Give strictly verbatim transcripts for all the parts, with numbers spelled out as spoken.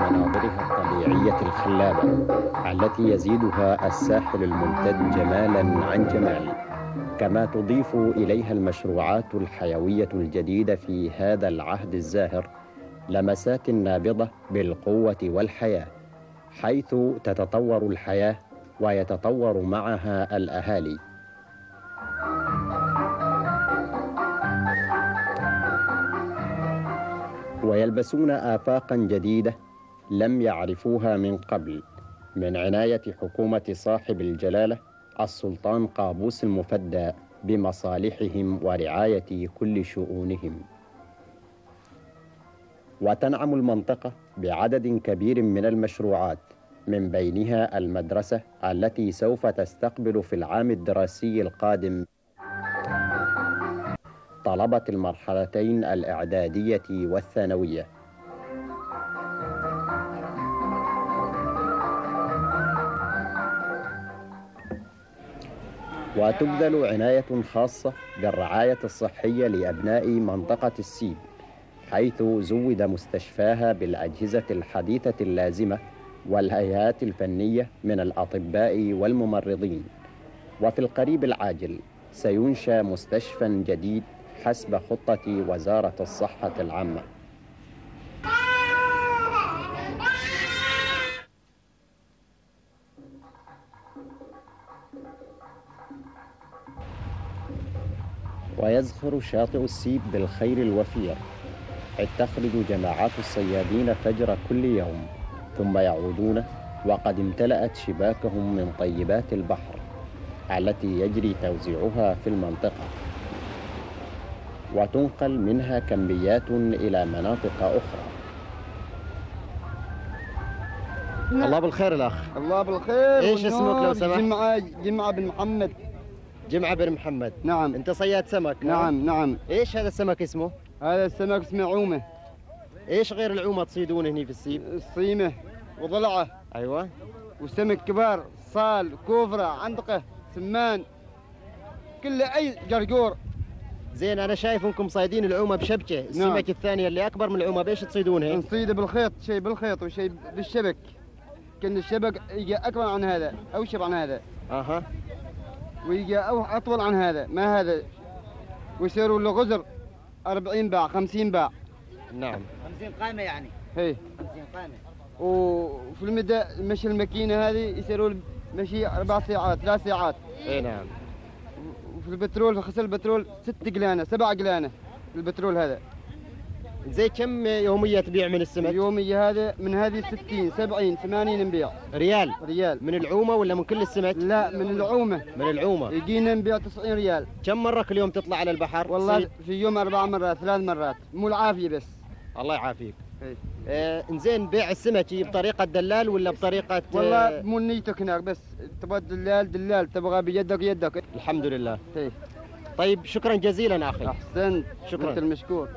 بمناظرها الطبيعية الخلابة التي يزيدها الساحل الممتد جمالا عن جمال، كما تضيف إليها المشروعات الحيوية الجديدة في هذا العهد الزاهر لمسات نابضة بالقوة والحياة، حيث تتطور الحياة ويتطور معها الأهالي. ويلبسون آفاقا جديدة لم يعرفوها من قبل من عناية حكومة صاحب الجلالة السلطان قابوس المفدى بمصالحهم ورعاية كل شؤونهم. وتنعم المنطقة بعدد كبير من المشروعات، من بينها المدرسة التي سوف تستقبل في العام الدراسي القادم طلبة المرحلتين الإعدادية والثانوية. وتبذل عناية خاصة بالرعاية الصحية لأبناء منطقة السيب، حيث زود مستشفاها بالأجهزة الحديثة اللازمة والهيئات الفنية من الأطباء والممرضين. وفي القريب العاجل سينشأ مستشفى جديد حسب خطة وزارة الصحة العامة. ويزخر شاطئ السيب بالخير الوفير، حيث تخرج جماعات الصيادين فجر كل يوم ثم يعودون وقد امتلأت شباكهم من طيبات البحر التي يجري توزيعها في المنطقة، وتنقل منها كميات إلى مناطق أخرى. الله بالخير الأخ. الله بالخير. إيش اسمك لو سمحت؟ جمعة جمعة بن محمد. جمعة بن محمد. نعم. أنت صياد سمك؟ نعم نعم. إيش هذا السمك اسمه؟ هذا السمك اسمه عومة. إيش غير العومة تصيدونه هني في السيب؟ الصيمة وضلعة. أيوة. وسمك كبار، صال، كوفرة، عنقة، سمان، كل أي جرجور. زين، أنا شايف أنكم صيدين العومة بشبكة، السمك نعم. الثانية اللي أكبر من العومة بإيش تصيدونها؟ نصيده بالخيط، شيء بالخيط وشيء بالشبك. كان الشبك يجي أكبر عن هذا، أوشر عن هذا. أها. ويجي أطول عن هذا، ما هذا. ويصيروا له غزر أربعين باع، خمسين باع. نعم. خمسين قائمة يعني. هي. خمسين قائمة. وفي المدى مشي الماكينة هذه يصيروا مشي أربع ساعات، ثلاث ساعات. إيه نعم. وفي البترول، في غسل البترول ست قلانة، سبع قلانة البترول هذا. زي كم يومية تبيع من السمك؟ اليومية هذا من هذه ستين، سبعين، ثمانين نبيع. ريال؟ ريال. من العومة ولا من كل السمك؟ لا، من العومة. من العومة. يجينا نبيع تسعين ريال. كم مرة كل يوم تطلع على البحر؟ والله سيد. في يوم أربع مرات، ثلاث مرات، مو العافية بس. الله يعافيك. ايه. آه انزين، بيع السمك بطريقة دلال ولا بطريقة؟ والله مو نيتك هناك، بس تبغى دلال دلال، تبغى بيدك يدك. الحمد لله. ايه. طيب شكرا جزيلا أخي. أحسنت. شكرا. أنت المشكور.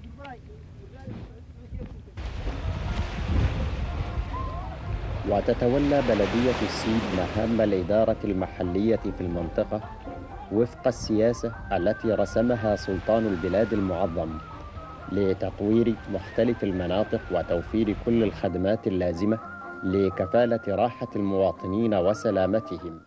وتتولى بلدية السيب مهام الإدارة المحلية في المنطقة وفق السياسة التي رسمها سلطان البلاد المعظم لتطوير مختلف المناطق وتوفير كل الخدمات اللازمة لكفالة راحة المواطنين وسلامتهم.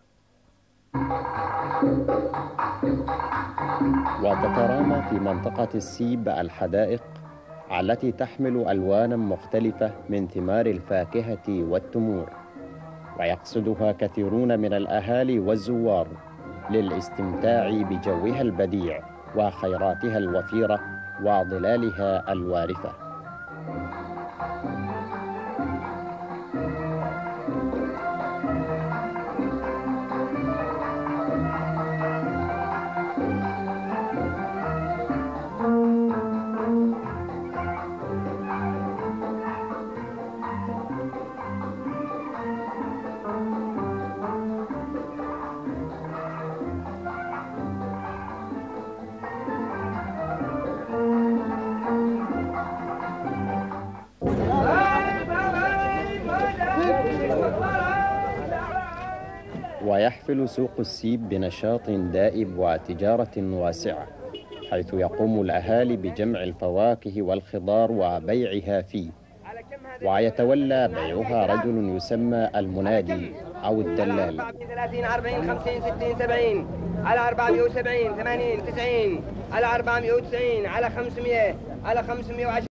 وتترامى في منطقة السيب الحدائق التي تحمل ألوانا مختلفة من ثمار الفاكهة والتمور، ويقصدها كثيرون من الأهالي والزوار للاستمتاع بجوها البديع وخيراتها الوفيرة وظلالها الوارفة. ويحفل سوق السيب بنشاط دائب وتجارة واسعة، حيث يقوم الأهالي بجمع الفواكه والخضار وبيعها فيه، ويتولى بيعها رجل يسمى المنادي أو الدلال. ثلاثين أربعين خمسين ستين سبعين على أربعمائة وسبعين ثمانين تسعين على أربعمائة وتسعين على خمسمائة على خمسمائة وعشرين